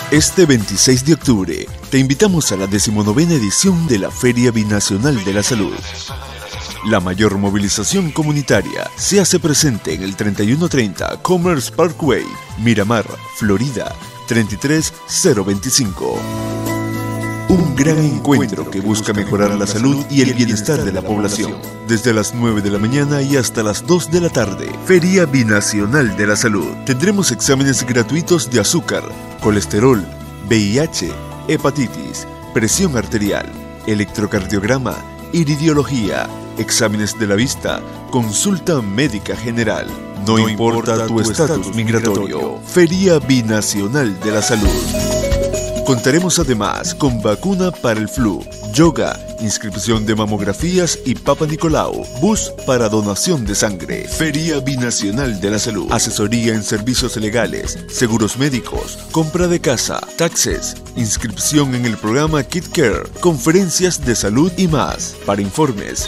Este 26 de octubre te invitamos a la 19ª edición de la Feria Binacional de la Salud. La mayor movilización comunitaria se hace presente en el 3130 Commerce Parkway, Miramar, Florida, 33025. Un gran encuentro que busca mejorar la salud y el bienestar de la población. Desde las 9 de la mañana y hasta las 2 de la tarde. Feria Binacional de la Salud. Tendremos exámenes gratuitos de azúcar, colesterol, VIH, hepatitis, presión arterial, electrocardiograma, iridiología, exámenes de la vista, consulta médica general. No importa tu estatus migratorio. Feria Binacional de la Salud. Contaremos además con vacuna para el flu, yoga, inscripción de mamografías y Papa Nicolau, bus para donación de sangre. Feria Binacional de la Salud, asesoría en servicios legales, seguros médicos, compra de casa, taxes, inscripción en el programa Kid Care, conferencias de salud y más. Para informes,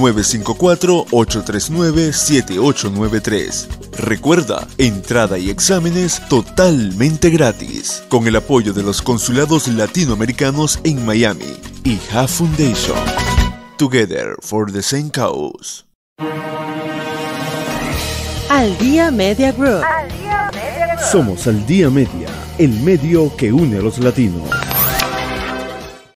954-839-7893. Recuerda, entrada y exámenes totalmente gratis, con el apoyo de los consulados latinoamericanos en Miami y HA Foundation. Together for the same cause. Al Día Media Group. Somos Al Día Media, el medio que une a los latinos.